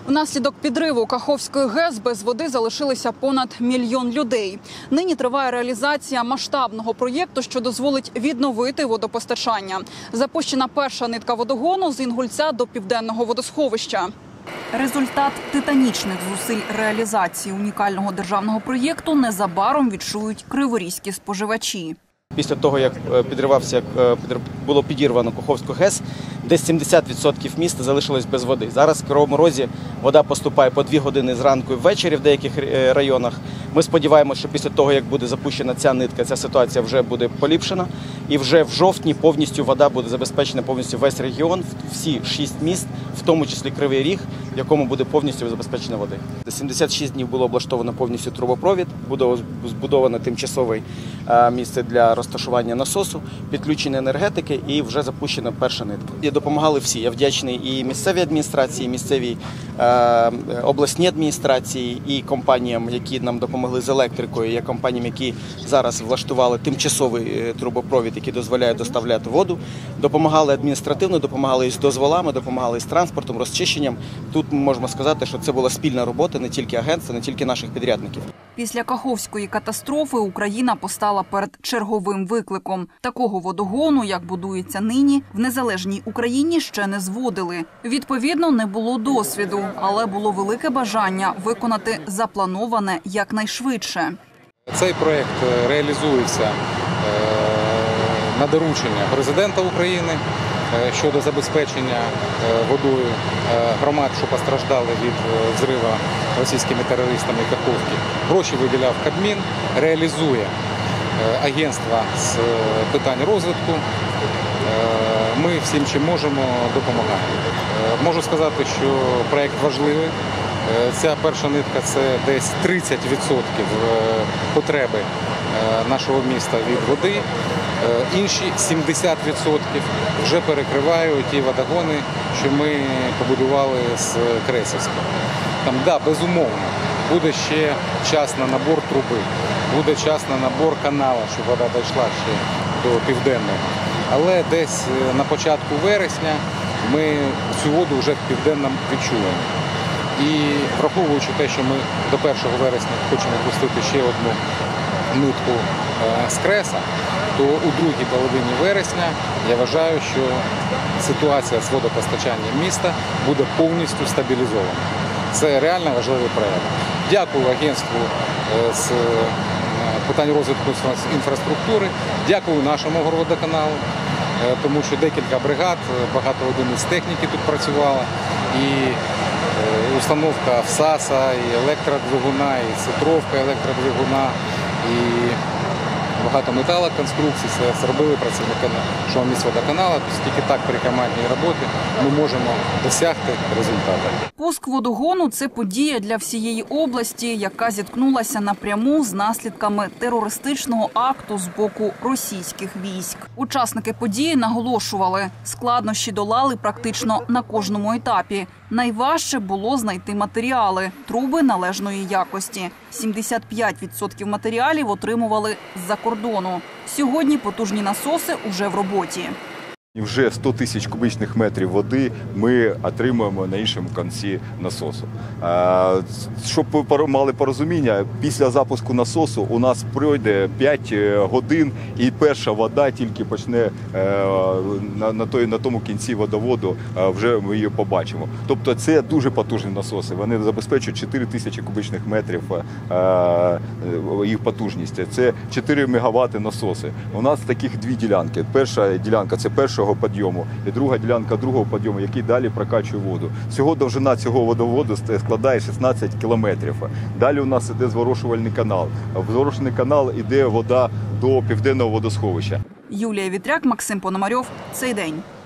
Внаслідок підриву Каховської ГЕС без води залишилися понад 1 мільйон людей. Нині триває реалізація масштабного проєкту, що дозволить відновити водопостачання. Запущена перша нитка водогону з Інгульця до Південного водосховища. Результат титанічних зусиль реалізації унікального державного проєкту незабаром відчують криворізькі споживачі. Після того, як було підірвано Каховську ГЕС, десь 70% міста залишилось без води. Зараз в Кривому Розі вода поступає по 2 години зранку і ввечері в деяких районах. Ми сподіваємося, що після того, як буде запущена ця нитка, ця ситуація вже буде поліпшена. І вже в жовтні повністю вода буде забезпечена повністю весь регіон, всі 6 міст, в тому числі Кривий Ріг, в якому буде повністю забезпечена води. 76 днів було облаштовано повністю трубопровід, буде збудовано тимчасове місце для розташування насосу, підключення енергетики і вже запущена перша нитка. І допомагали всі. Я вдячний і місцевій адміністрації, і місцевій обласній адміністрації, і компаніям, які нам допомогли з електрикою, і компаніям, які зараз влаштували тимчасовий трубопровід, який дозволяє доставляти воду. Допомагали адміністративно, допомагали і з дозволами, допомагали і з транспортом, розчищенням. Тут ми можемо сказати, що це була спільна робота не тільки агентства, не тільки наших підрядників. Після Каховської катастрофи Україна постала перед черговим викликом. Такого водогону, як будується нині, в незалежній Україні ще не зводили. Відповідно, не було досвіду, але було велике бажання виконати заплановане якнайшвидше. Цей проєкт реалізується на доручення президента України щодо забезпечення водою громад, що постраждали від взриву російськими терористами Каховки. Гроші виділяв Кабмін, реалізує агентство з питань розвитку. Ми всім, чим можемо, допомагаємо. Можу сказати, що проєкт важливий. Ця перша нитка – це десь 30% потреби нашого міста від води. Інші 70% вже перекривають ті водогони, що ми побудували з Кресівського. Там, безумовно, буде ще час на набор труби, буде час на набор каналу, щоб вода дійшла ще до Південного. Але десь на початку вересня ми цю воду вже в Південному відчуємо. І враховуючи те, що ми до 1 вересня хочемо пустити ще одну нитку з Креса, то у другій половині вересня я вважаю, що ситуація з водопостачанням міста буде повністю стабілізована. Це реально важливий проєкт. Дякую агентству з питань розвитку інфраструктури, дякую нашому горводоканалу, тому що декілька бригад, багато одиниць техніки тут працювало, і установка ВСАСа, і електродвигуна, і цитровка електродвигуна, і багато металоконструкцій. Це зробили працівники нашого міськводоканалу. Тільки так при командній роботі ми можемо досягти результату. Пуск водогону – це подія для всієї області, яка зіткнулася напряму з наслідками терористичного акту з боку російських військ. Учасники події наголошували, складнощі долали практично на кожному етапі. Найважче було знайти матеріали – труби належної якості. 75% матеріалів отримували з-за кордону. Сьогодні потужні насоси уже в роботі. І вже 100 тисяч кубічних метрів води ми отримуємо на іншому кінці насосу. Щоб ви мали порозуміння, після запуску насосу у нас пройде 5 годин і перша вода тільки почне на тому кінці водоводу, вже ми її побачимо. Тобто це дуже потужні насоси, вони забезпечують 4 тисячі кубічних метрів їх потужність. Це 4 мегаватти насоси. У нас таких 2 ділянки. Перша ділянка – це першого підйому, і друга ділянка другого підйому, який далі прокачує воду. Всього довжина цього водоводу складає 16 кілометрів. Далі у нас іде зворушувальний канал. В зворушувальний канал іде вода до Південного водосховища. Юлія Вітряк, Максим Пономарьов. Цей день.